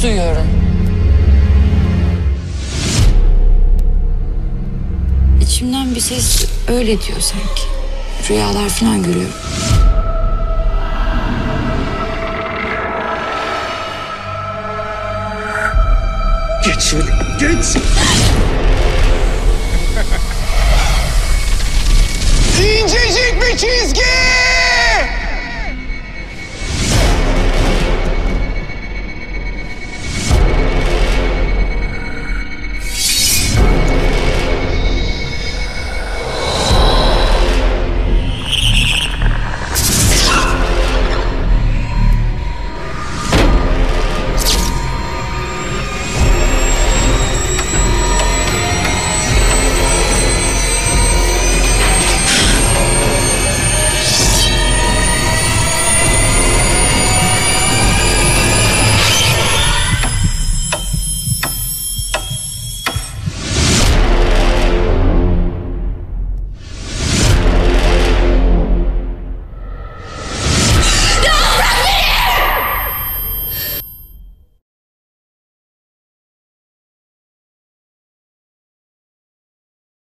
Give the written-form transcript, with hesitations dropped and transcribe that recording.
ses duyuyorum. İçimden bir ses öyle diyor sanki. Rüyalar falan görüyorum. Geç şöyle, geç! İncecik bir çizgi!